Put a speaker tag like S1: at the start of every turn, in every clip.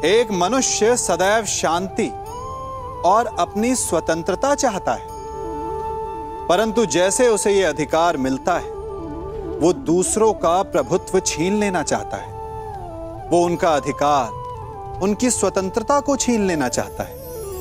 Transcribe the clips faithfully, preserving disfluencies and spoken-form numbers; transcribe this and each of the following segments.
S1: एक मनुष्य सदैव शांति और अपनी स्वतंत्रता चाहता है, परंतु जैसे उसे यह अधिकार मिलता है वो दूसरों का प्रभुत्व छीन लेना चाहता है। वो उनका अधिकार, उनकी स्वतंत्रता को छीन लेना चाहता है।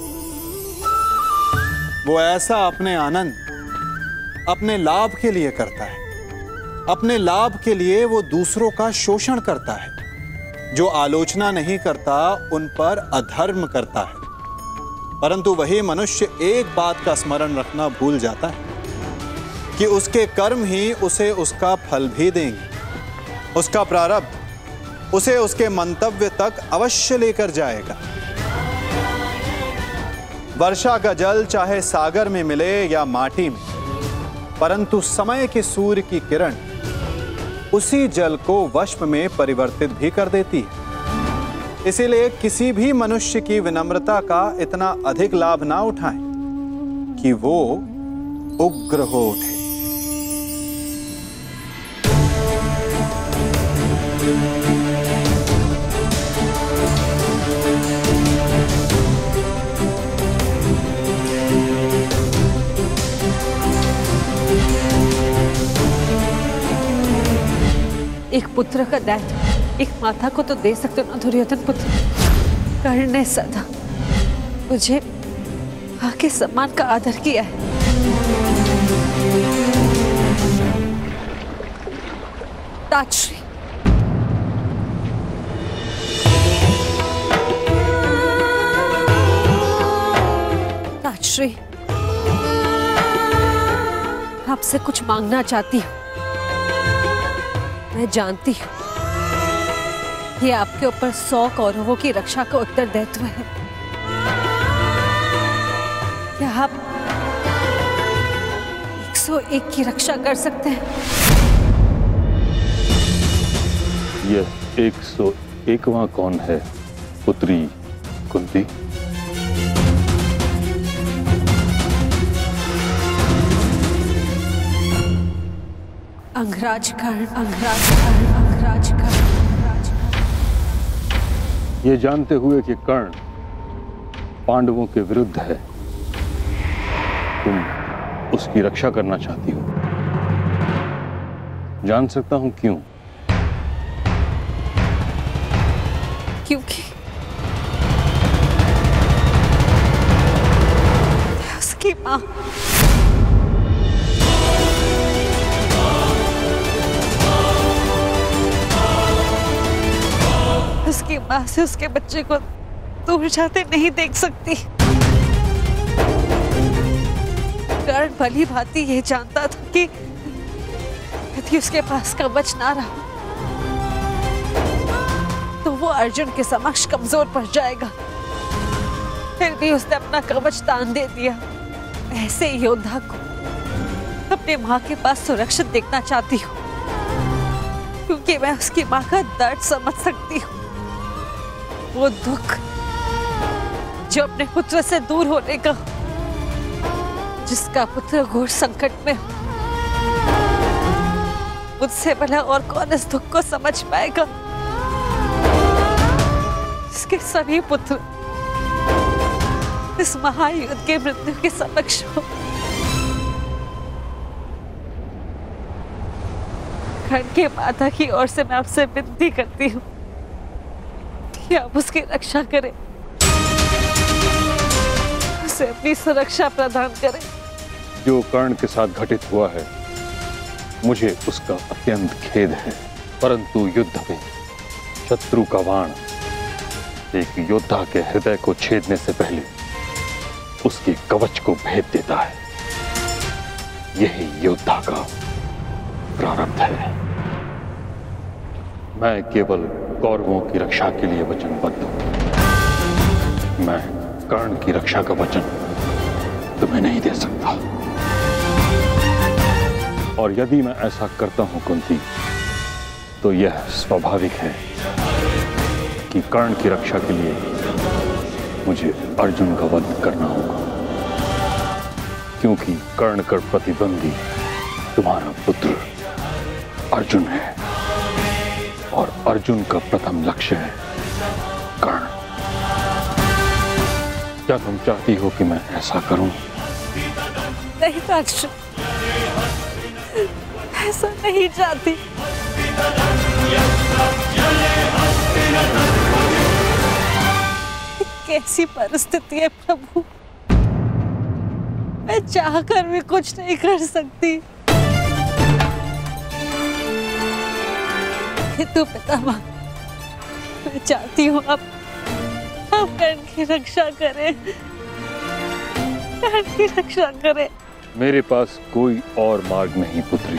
S1: वो ऐसा अपने आनंद, अपने लाभ के लिए करता है। अपने लाभ के लिए वो दूसरों का शोषण करता है। जो आलोचना नहीं करता उन पर अधर्म करता है। परंतु वही मनुष्य एक बात का स्मरण रखना भूल जाता है कि उसके कर्म ही उसे उसका फल भी देंगे। उसका प्रारब्ध उसे उसके मंतव्य तक अवश्य लेकर जाएगा। वर्षा का जल चाहे सागर में मिले या माटी में, परंतु समय के सूर्य की किरण उसी जल को वष्प में परिवर्तित भी कर देती है। इसीलिए किसी भी मनुष्य की विनम्रता का इतना अधिक लाभ ना उठाएं कि वो उग्र हो उठे।
S2: एक पुत्र का दायित्व एक माता को तो दे सकते हो ना दुर्योधन पुत्र। कर्ण ने सदा मुझे आके सम्मान का आदर किया है। ताजश्री, ताजश्री, आपसे कुछ मांगना चाहती हूँ। मैं जानती हूँ ये आपके ऊपर सौ कौरवों की रक्षा का उत्तरदायित्व है। क्या आप एक सौ एक की रक्षा कर सकते हैं?
S3: यह एक सौ एकवां कौन है पुत्री कुंती?
S2: अंगराज कर्ण, अंगराज कर्ण, अंगराज कर्ण, अंगराज कर्ण।
S3: ये जानते हुए कि कर्ण पांडवों के विरुद्ध है, तुम उसकी रक्षा करना चाहती हो। जान सकता हूं क्यों?
S2: क्योंकि उसकी मां उसकी मां से उसके बच्चे को दूर जाते नहीं देख सकती। कर्ण भली भांति ये जानता था कि यदि उसके पास कवच ना रहा तो वो अर्जुन के समक्ष कमजोर पड़ जाएगा। फिर भी उसने अपना कवच दान दे दिया। ऐसे योद्धा को अपने मां के पास सुरक्षित देखना चाहती हूँ, क्योंकि मैं उसकी मां का दर्द समझ सकती हूँ। वो दुख जो अपने पुत्र से दूर होने का, जिसका पुत्र घोर संकट में हो, मुझसे भला और कौन इस दुख को समझ पाएगा? इसके सभी पुत्र इस महायुद्ध के मृत्यु के समक्ष हो। कर्ण के माता की ओर से मैं आपसे विनती करती हूँ कि आप उसकी रक्षा करें, उसे अपनी सुरक्षा प्रदान करें।
S3: जो कर्ण के साथ घटित हुआ है मुझे उसका अत्यंत खेद है, परंतु युद्ध में शत्रु का बाण एक योद्धा के हृदय को छेदने से पहले उसके कवच को भेद देता है। यही योद्धा का प्रारब्ध है। मैं केवल कौरवों की रक्षा के लिए वचनबद्ध हूं। मैं कर्ण की रक्षा का वचन तुम्हें नहीं दे सकता। और यदि मैं ऐसा करता हूं कुंती, तो यह स्वाभाविक है कि कर्ण की रक्षा के लिए मुझे अर्जुन का वध करना होगा, क्योंकि कर्ण का प्रतिद्वंदी तुम्हारा पुत्र अर्जुन है और अर्जुन का प्रथम लक्ष्य है कर्ण। क्या तुम चाहती हो कि मैं ऐसा करूं?
S2: नहीं ताक्ष, ऐसा नहीं चाहती। कैसी परिस्थिति है प्रभु, मैं चाहकर भी कुछ नहीं कर सकती। किंतु पितामह, मैं चाहती हूँ आप आप कर्ण की रक्षा करें, कर्ण की रक्षा करें।
S3: मेरे पास कोई और मार्ग नहीं पुत्री।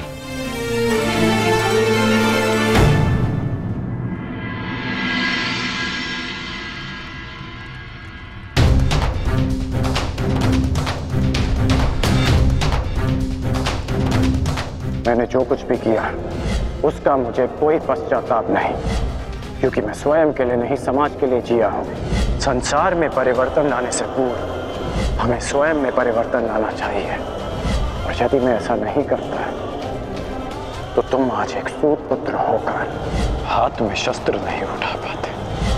S4: मैंने जो कुछ भी किया उसका मुझे कोई पश्चाताप नहीं, क्योंकि मैं स्वयं के लिए नहीं समाज के लिए जिया हूँ। संसार में परिवर्तन लाने से पूर्व हमें स्वयं में परिवर्तन लाना चाहिए, और यदि मैं ऐसा नहीं करता तो तुम आज एक सूत पुत्र होकर हाथ में शस्त्र नहीं उठा पाते।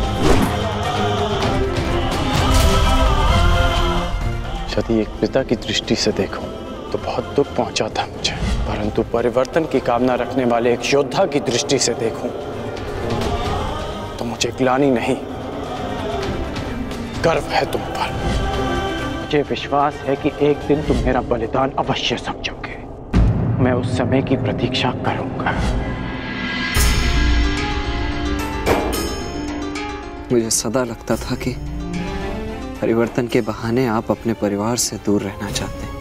S4: यदि एक पिता की दृष्टि से देखूं तो बहुत दुख पहुंचा था मुझे, परंतु परिवर्तन की कामना रखने वाले एक योद्धा की दृष्टि से देखूं तो मुझे ग्लानि नहीं, गर्व है तुम पर। मुझे विश्वास है कि एक दिन तुम मेरा बलिदान अवश्य समझोगे। मैं उस समय की प्रतीक्षा करूंगा।
S5: मुझे सदा लगता था कि परिवर्तन के बहाने आप अपने परिवार से दूर रहना चाहते हैं,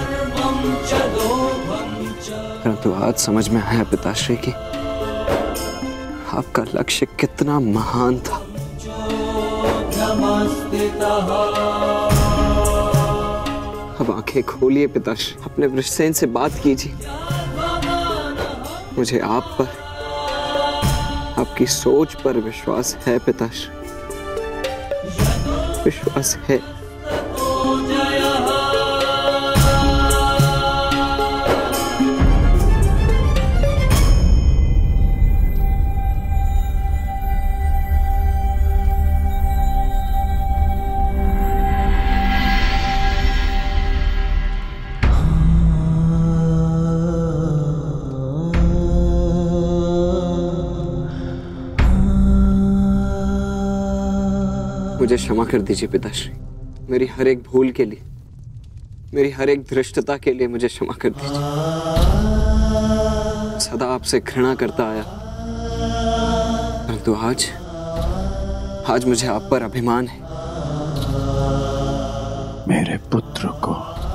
S5: परंतु आज समझ में आया पिताश्री कि आपका लक्ष्य कितना महान था। अब आंखें खोलिए पिताश्री, अपने वृषसेन से बात कीजिए। मुझे आप पर, आपकी सोच पर विश्वास है पिताश्री, विश्वास है। मुझे क्षमा कर दीजिए पिताश्री, मेरी हर एक भूल के लिए, मेरी हर एक धृष्टता के लिए मुझे क्षमा कर दीजिए। सदा आपसे घृणा करता आया, परंतु आज आज मुझे आप पर अभिमान है।
S4: मेरे पुत्र को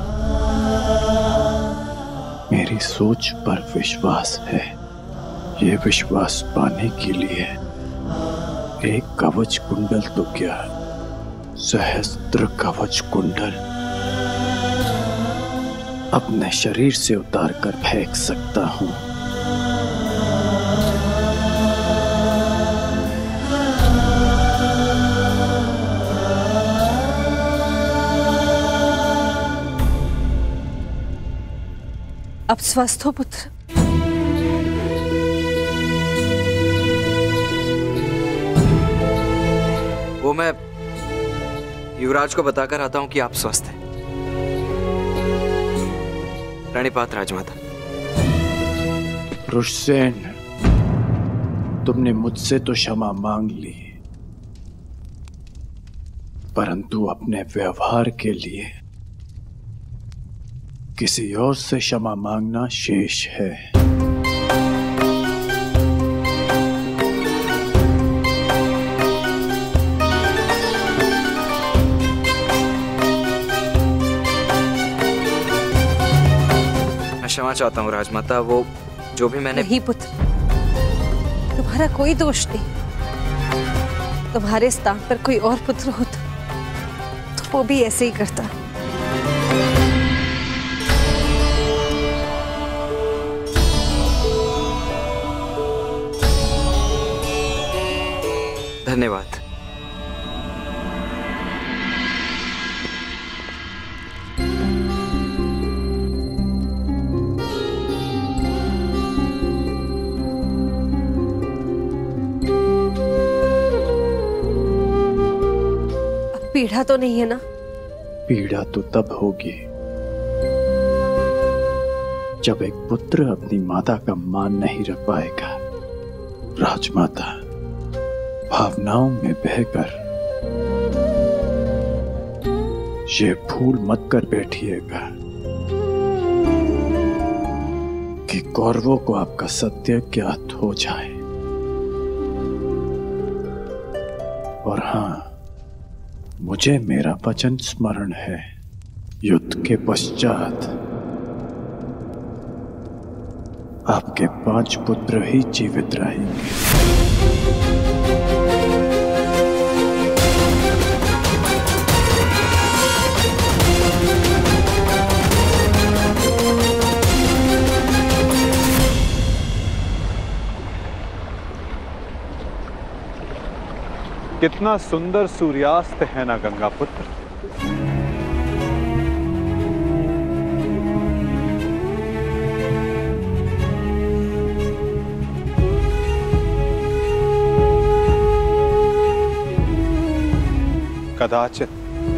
S4: मेरी सोच पर विश्वास है। ये विश्वास पाने के लिए एक कवच कुंडल तो क्या, सहस्त्र कवच कुंडल अपने शरीर से उतार कर फेंक सकता हूं।
S2: अब स्वस्थ हो पुत्र?
S5: वो मैं युवराज को बताकर आता हूं कि आप स्वस्थ हैं। प्रणिपात राजमाता।
S4: वृषसेन, तुमने मुझसे तो क्षमा मांग ली, परंतु अपने व्यवहार के लिए किसी और से क्षमा मांगना शेष है।
S5: क्षमा चाहता हूँ राजमाता, वो जो भी मैंने।
S2: नहीं पुत्र, तुम्हारा कोई दोष नहीं। तुम्हारे स्थान पर कोई और पुत्र होता तो वो भी ऐसे ही करता।
S5: धन्यवाद।
S2: पीड़ा तो नहीं है ना?
S6: पीड़ा तो तब होगी जब एक पुत्र अपनी माता का मान नहीं रख पाएगा। राजमाता भावनाओं में बहकर ये भूल मत कर बैठिएगा कि कौरवों को आपका सत्य ज्ञात हो जाए। और हाँ, मुझे मेरा वचन स्मरण है, युद्ध के पश्चात आपके पांच पुत्र ही जीवित रहेंगे।
S1: कितना सुंदर सूर्यास्त है ना गंगा पुत्र। कदाचित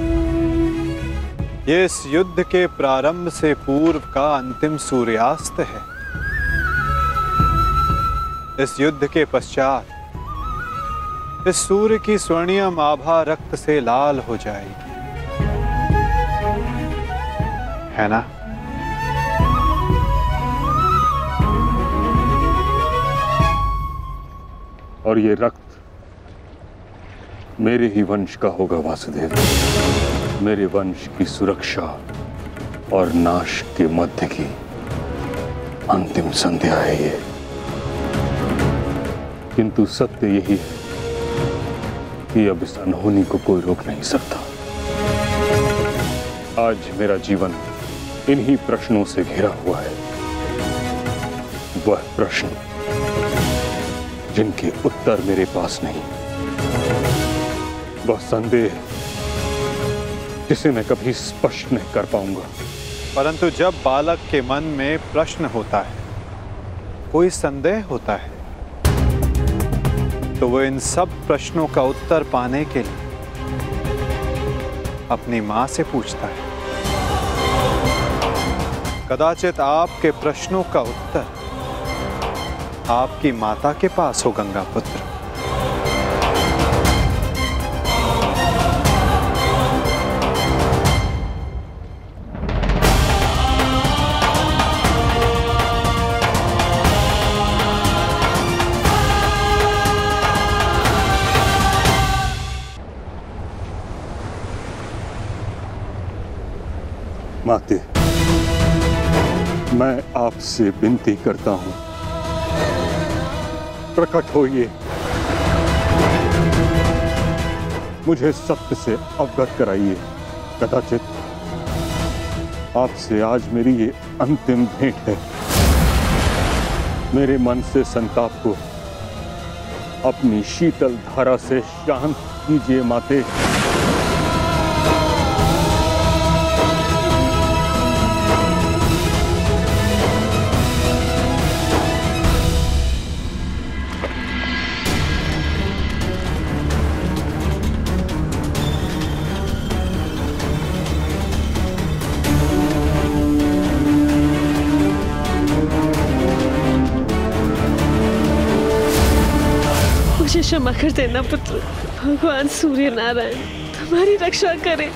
S1: ये इस युद्ध के प्रारंभ से पूर्व का अंतिम सूर्यास्त है। इस युद्ध के पश्चात इस सूर्य की स्वर्णिम आभा रक्त से लाल हो जाएगी, है ना?
S3: और ये रक्त मेरे ही वंश का होगा वासुदेव। मेरे वंश की सुरक्षा और नाश के मध्य की अंतिम संध्या है ये। किंतु सत्य यही है कि अब इस अनहोनी को कोई रोक नहीं सकता। आज मेरा जीवन इन्हीं प्रश्नों से घिरा हुआ है। वह प्रश्न जिनके उत्तर मेरे पास नहीं, वह संदेह जिसे मैं कभी स्पष्ट नहीं कर पाऊंगा।
S1: परंतु जब बालक के मन में प्रश्न होता है, कोई संदेह होता है, तो वो इन सब प्रश्नों का उत्तर पाने के लिए अपनी मां से पूछता है। कदाचित आपके प्रश्नों का उत्तर आपकी माता के पास हो गंगा पुत्र।
S3: माते, मैं आपसे विनती करता हूं, प्रकट होइए, मुझे सत्य से अवगत कराइए। कदाचित आपसे आज मेरी ये अंतिम भेंट है। मेरे मन से संताप को अपनी शीतल धारा से शांत कीजिए माते।
S2: मुझे क्षमा कर देना पुत्र। भगवान सूर्य नारायण तुम्हारी रक्षा करें।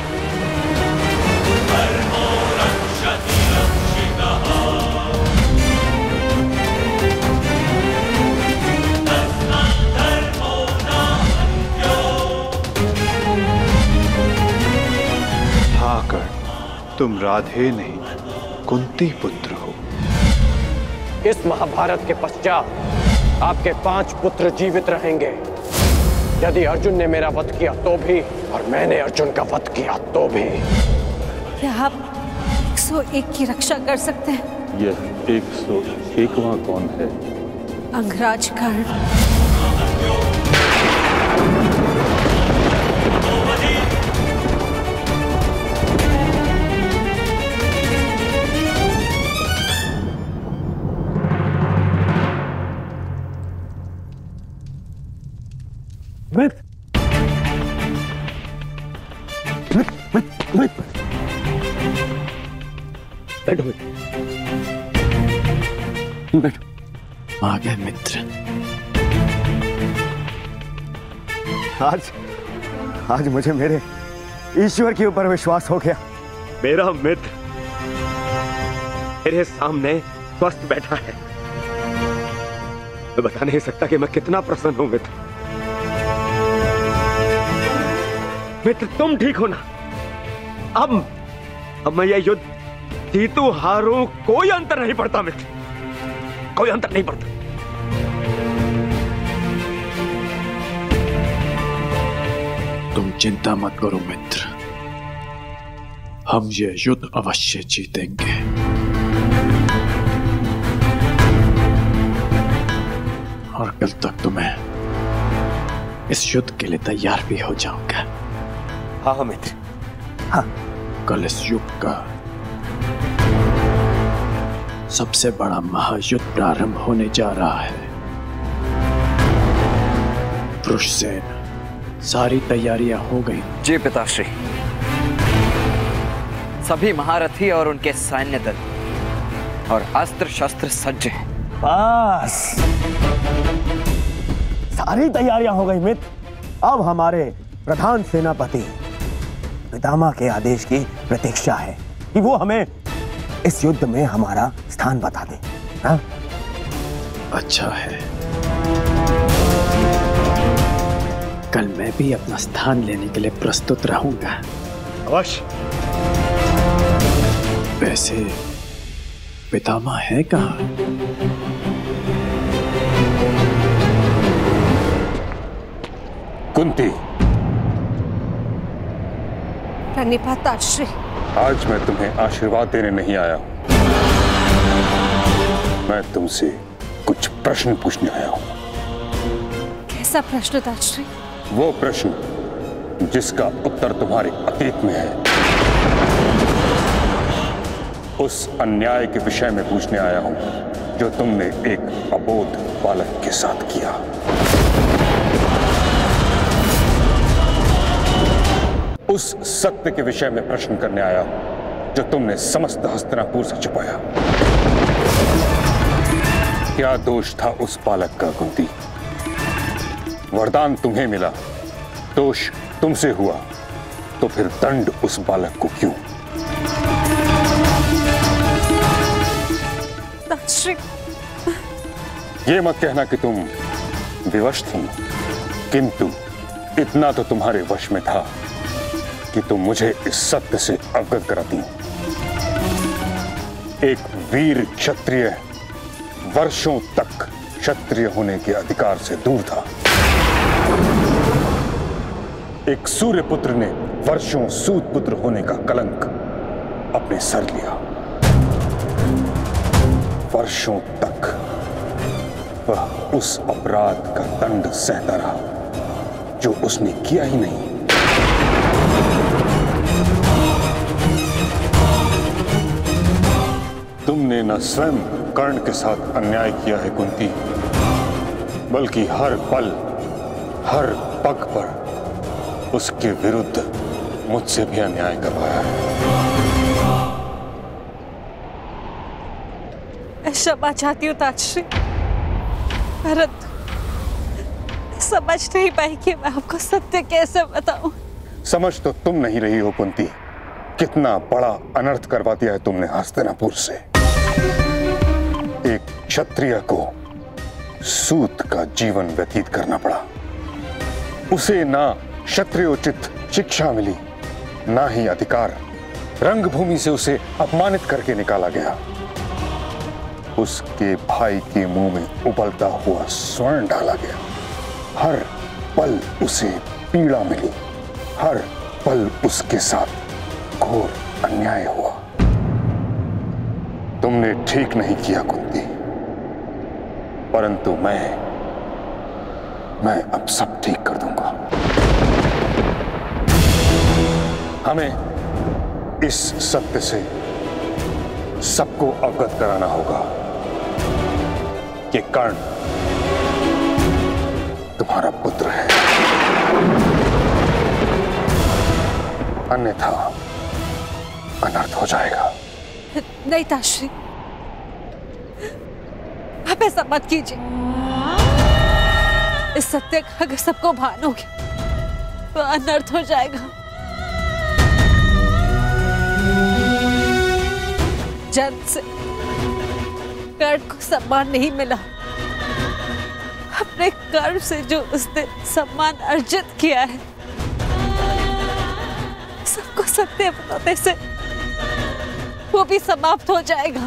S1: हाँ कर्ण, तुम राधे नहीं कुंती पुत्र हो।
S4: इस महाभारत के पश्चात आपके पांच पुत्र जीवित रहेंगे। यदि अर्जुन ने मेरा वध किया तो भी, और मैंने अर्जुन का वध किया तो भी।
S2: क्या आप एक सौ एक की रक्षा कर सकते हैं?
S3: यह एक सौ एकवां कौन है?
S2: अंगराज कर्ण।
S3: मैं
S7: मित्र, मित्र। बैठो मित्र, बैठो।
S6: आ गए मित्र।
S7: आज आज मुझे मेरे ईश्वर के ऊपर विश्वास हो गया। मेरा मित्र मेरे सामने स्वस्थ बैठा है। मैं बता नहीं सकता कि मैं कितना प्रसन्न हूं मित्र। मित्र तुम ठीक हो ना? अब अब मैं यह युद्ध जीतू हारूं कोई अंतर नहीं पड़ता मित्र, कोई अंतर नहीं पड़ता।
S6: तुम चिंता मत करो मित्र, हम ये युद्ध अवश्य जीतेंगे। और कल तक तुम्हें इस युद्ध के लिए तैयार भी हो जाऊंगा।
S7: हाँ हाँ मित्र, हाँ।
S6: कल इस युग का सबसे बड़ा महायुद्ध प्रारंभ होने जा रहा है। पुरुषसेन, सारी तैयारियां हो गई?
S5: जी पिताश्री, सभी महारथी और उनके सैन्य दल और अस्त्र शस्त्र सज्ज हैं।
S7: बस सारी तैयारियां हो गई मित्र। अब हमारे प्रधान सेनापति पितामह के आदेश की प्रतीक्षा है कि वो हमें इस युद्ध में हमारा स्थान बता दे। हाँ?
S6: अच्छा है, कल मैं भी अपना स्थान लेने के लिए प्रस्तुत रहूंगा।
S7: अवश्य।
S6: वैसे पितामह है कहाँ?
S3: कुंती,
S2: प्रणिपाताश्री।
S3: आज मैं तुम्हें आशीर्वाद देने नहीं आया हूं, मैं तुमसे कुछ प्रश्न पूछने आया हूं।
S2: कैसा प्रश्न ताश्री?
S3: वो प्रश्न जिसका उत्तर तुम्हारे अतीत में है, उस अन्याय के विषय में पूछने आया हूं जो तुमने एक अबोध बालक के साथ किया। उस सत्य के विषय में प्रश्न करने आया हूं जो तुमने समस्त हस्तिनापुर से छुपाया। क्या दोष था उस बालक का कुंती? वरदान तुम्हें मिला, दोष तुमसे हुआ, तो फिर दंड उस बालक को क्यों? ये मत कहना कि तुम विवश थी, किंतु इतना तो तुम्हारे वश में था कि तुम मुझे इस सत्य से अवगत कराती। एक वीर क्षत्रिय वर्षों तक क्षत्रिय होने के अधिकार से दूर था। एक सूर्यपुत्र ने वर्षों सूत पुत्र होने का कलंक अपने सर लिया। वर्षों तक वह उस अपराध का दंड सहता रहा जो उसने किया ही नहीं। तुमने न स्वयं कर्ण के साथ अन्याय किया है कुंती, बल्कि हर पल हर पग पर उसके विरुद्ध मुझसे भी अन्याय करवाया है।
S2: मैं क्षमा चाहती हूँ ताजश्री, परंतु समझ नहीं पाई कि मैं आपको सत्य कैसे बताऊं।
S3: समझ तो तुम नहीं रही हो कुंती, कितना बड़ा अनर्थ करवा दिया है तुमने हस्तिनापुर से। एक क्षत्रिय को सूत का जीवन व्यतीत करना पड़ा। उसे ना क्षत्रियोचित शिक्षा मिली, ना ही अधिकार। रंगभूमि से उसे अपमानित करके निकाला गया। उसके भाई के मुंह में उबलता हुआ स्वर्ण डाला गया। हर पल उसे पीड़ा मिली, हर पल उसके साथ घोर अन्याय हुआ। तुमने ठीक नहीं किया कुंती, परंतु मैं मैं अब सब ठीक कर दूंगा। हमें इस सत्य से सबको अवगत कराना होगा कि कर्ण तुम्हारा पुत्र है। अन्यथा अनर्थ हो जाएगा।
S2: नहीं ताश्री, आप ऐसा मत कीजिए। इस सत्य का अगर सबको भान हो गया तो अनर्थ हो जाएगा। जन्म से कर्ण को सम्मान नहीं मिला। अपने कर्म से जो उसने सम्मान अर्जित किया है, सबको सत्य बताने से वो भी समाप्त हो जाएगा।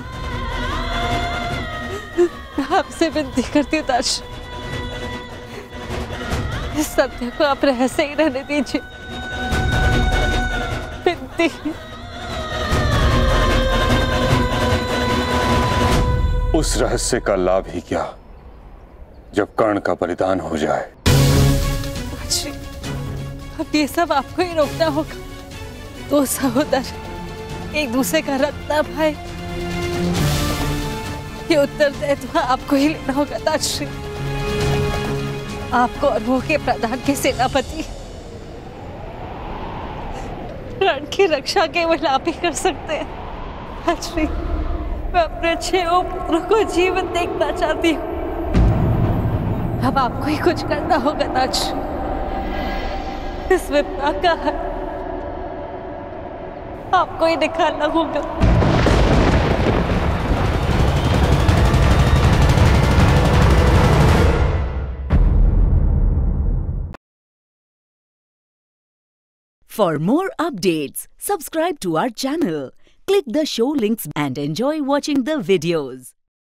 S2: आपसे विनती करती हूँ ताश, इस सत्य को आप रहस्य ही रहने दीजिए। विनती।
S3: उस रहस्य का लाभ ही क्या जब कर्ण का बलिदान हो जाए।
S2: ताश्री, अब ये सब आपको ही रोकना होगा। दो सहोदर एक दूसरे का रक्त ना भाई, ये उत्तरदायित्व आपको ही लेना होगा ताश्री। आपको और वो के प्रधान के सेनापति रण की रक्षा केवल आप ही कर सकते हैं ताश्री। मैं अपने छह पुत्रों को जीवन देखना चाहती हूँ। अब आपको ही कुछ करना होगा ताश्री। इस विपदा का है आपको ही निकालना होगा।
S8: For more updates, subscribe to our channel, click the show links and enjoy watching the videos.